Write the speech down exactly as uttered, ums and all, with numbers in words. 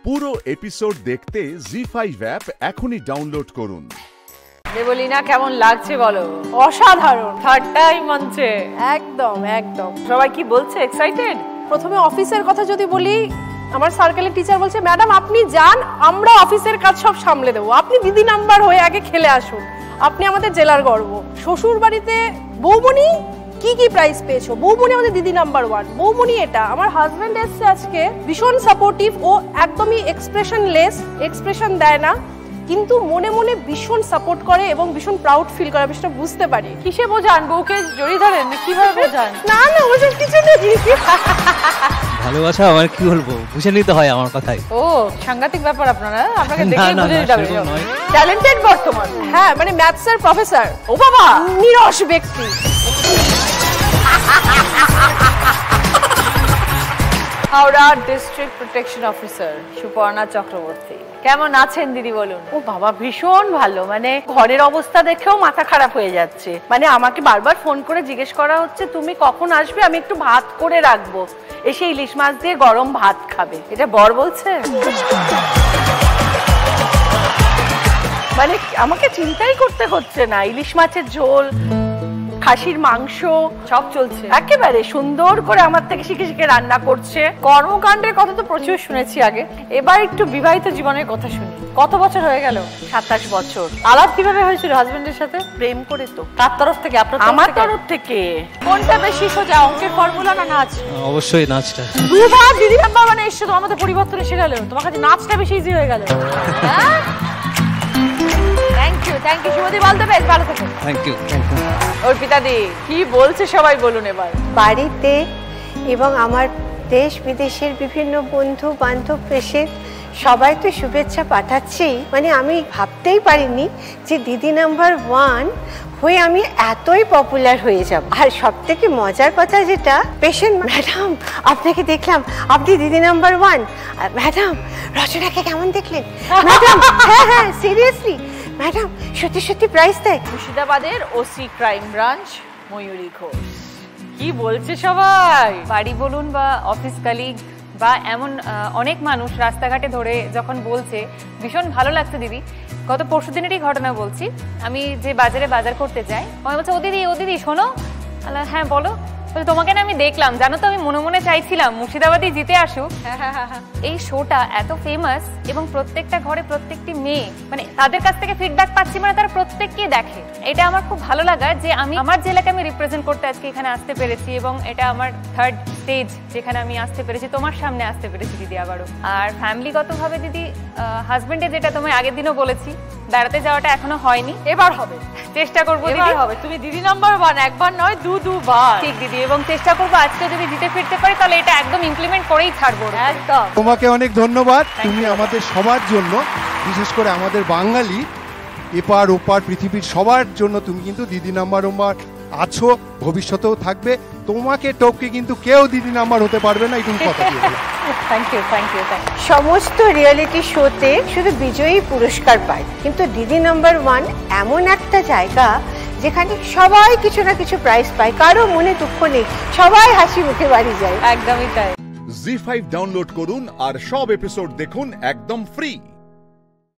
পুরো এপিসোড দেখতে Zee five app এখনই ডাউনলোড করুন। দেবলীনা কেমন লাগছে বলো? অসাধারণ, থার্ড টাইম মঞ্চে। একদম একদম। সবাই কি বলছে? এক্সাইটেড? প্রথমে অফিসের কথা যদি বলি, আমার সার্কেলের টিচার বলছে ম্যাডাম আপনি যান, আমরা অফিসের কাজ সব সামলে দেবো, আপনি দিদি নাম্বার হয়ে আগে খেলে আসুন, আপনি আমাদের জেলার গর্ব। শ্বশুর বাড়িতে বৌমনি কি কি প্রাইজ পেয়েছো? বৌমনি আমাদের দিদি নাম্বার ওয়ান, বৌমনি এটা। আমার হাজব্যান্ড এসছে আজকে, ভীষণ সাপোর্টিভ, ও একদমই এক্সপ্রেশন লেস, এক্সপ্রেশন দেয় না, কিন্তু মনে মনে ভীষণ সাপোর্ট করে এবং ভীষণ প্রাউড ফিল করে। বিষয়টা বুঝতে পারি। কিসে বোঝান? বউকে জড়িয়ে ধরেন? কিভাবে বোঝান? না না ওসব কিছু নেই। ভালোবাসা আমার কি বলবো, বুঝে নিতে হয় আমার কথাই। ও সাংঘাতিক ব্যাপার আপনারা, আপনাকে দেখে বুঝে নিতে হবে। ট্যালেন্টেড বর্তমান। হ্যাঁ মানে ম্যাথসের প্রফেসর। ও বাবা, নিরস ব্যক্তি। Howrah district protection officer Suparna Chakraborty. কেমন আছেন দিদি বলুন? ও বাবা ভীষণ ভালো, মানে ঘরের অবস্থা দেখেও মাথা খারাপ হয়ে যাচ্ছে। মানে আমাকে বারবার ফোন করে জিজ্ঞেস করা হচ্ছে তুমি কখন আসবে, আমি একটু ভাত করে রাখবো, এসে ইলিশ মাছ দিয়ে গরম ভাত খাবে। এটা বর বলছে? মানে আমাকে চিন্তাই করতে হচ্ছে না, ইলিশ মাছের ঝোল, খাসির মাংস সব চলছে একেবারে সুন্দর করে আমার থেকে শিখে শিখে রান্না করছে। কর্মকাণ্ডের কথা তো প্রচুর শুনেছি আগে, এবার একটু বিবাহিত জীবনের কথা শুনি। কত বছর হয়ে গেল? সাতাশ বছর। আলাপ কিভাবে হয়েছিল হাজবেন্ডের সাথে? প্রেম করে তো। তার তরফ থেকে? আপনার? আমার তরফ থেকে। কোনটা বেশি সোজা, অঙ্কের ফর্মুলা না নাচ? অবশ্যই নাচটা। দুবার দিদি নাম্বার মানে এসে তো আমাদের পরিবর্তন এসে গেল, তোমার কাছে নাচটা বেশি ইজি হয়ে গেল। হ্যাঁ থ্যাংক ইউ থ্যাংক ইউ শুভদি, বলতে বেশ ভালো থেকো। Thank you thank you. Arpita দি কি বলছে সবাই বলুন এবার। বাড়িতে এবং আমার দেশ বিদেশের বিভিন্ন বন্ধু বান্ধব এসে সবাই তো শুভেচ্ছা পাঠাচ্ছেই। মানে আমি ভাবতেই পারিনি যে দিদি নাম্বার ওয়ান হয়ে আমি এতই পপুলার হয়ে যাব। আর সব থেকে মজার কথা যেটা, পেশেন্ট ম্যাডাম আপনাকে দেখলাম, আপনি দিদি নাম্বার ওয়ান। ম্যাডাম রচনাকে কেমন দেখলেন? ম্যাডাম হ্যাঁ হ্যাঁ সিরিয়াসলি ম্যাডাম সত্যি সত্যি প্রাইজ দেয়। মুর্শিদাবাদের OC crime branch Mayuri Ghosh. কি বলছে সবাই? বাড়ি বলুন বা অফিস কালিগ বা এমন অনেক মানুষ রাস্তাঘাটে ধরে যখন বলছে ভীষণ ভালো লাগছে দিদি। গত পরশু দিনেরই ঘটনা বলছি, আমি যে বাজারে বাজার করতে যাই, আমি বলছি ও দিদি ও দিদি শোনো। হ্যাঁ বলো। তোমাকে না আমি দেখলাম, জানো তো আমি মনে মনে চাইছিলাম মুর্শিদাবাদই জিতে আসুক। এই শোটা এত ফেমাস এবং প্রত্যেকটা ঘরে প্রত্যেকটি মেয়ে মানে তাদের কাছ থেকে ফিডব্যাক পাচ্ছি, মানে তারা প্রত্যেককে দেখে। এটা আমার খুব ভালো লাগা যে আমি আমার জেলাকে আমি রিপ্রেজেন্ট করতে আজকে এখানে আসতে পেরেছি, এবং এটা আমার থার্ড স্টেজ যেখানে আমি আসতে পেরেছি, তোমার সামনে আসতে পেরেছি দিদি আবারও। আর ফ্যামিলিগতভাবে দিদি হাজবেন্ডে যেটা তোমায় আগের দিনও বলেছি, বেড়াতে যাওয়াটা এখনো হয়নি, এবার হবে, চেষ্টা করবো দিদি। হবে তুমি দিদি নাম্বার ওয়ান, একবার নয় দু দুবার। ঠিক দিদি, এবং চেষ্টা করবো আজকে যদি জিতে ফিরতে পারি তাহলে এটা একদম ইমপ্লিমেন্ট করেই ছাড়বো। একদম। তোমাকে অনেক ধন্যবাদ, তুমি আমাদের সবার জন্য, বিশেষ করে আমাদের বাঙালি এপার ওপার পৃথিবীর সবার জন্য তুমি কিন্তু দিদি নাম্বার ওয়ান আছো, ভবিষ্যতেও থাকবে। তোমাকে টপকে কিন্তু কেউ দিদি নাম্বার হতে পারবে না, এই তুমি কথা দিয়ে দিলে। Thank you thank you thank you. সমস্ত রিয়েলিটি শোতে শুধু বিজয়ী পুরস্কার পায়, কিন্তু দিদি নাম্বার ওয়ান এমন একটা জায়গা যেখানে সবাই কিছু না কিছু প্রাইজ পায়, কারো মনে দুঃখ নেই, সবাই হাসি মুখে বাড়ি যায়। একদমই তাই। জি ফাইভ ডাউনলোড করুন আর সব এপিসোড দেখুন একদম ফ্রি।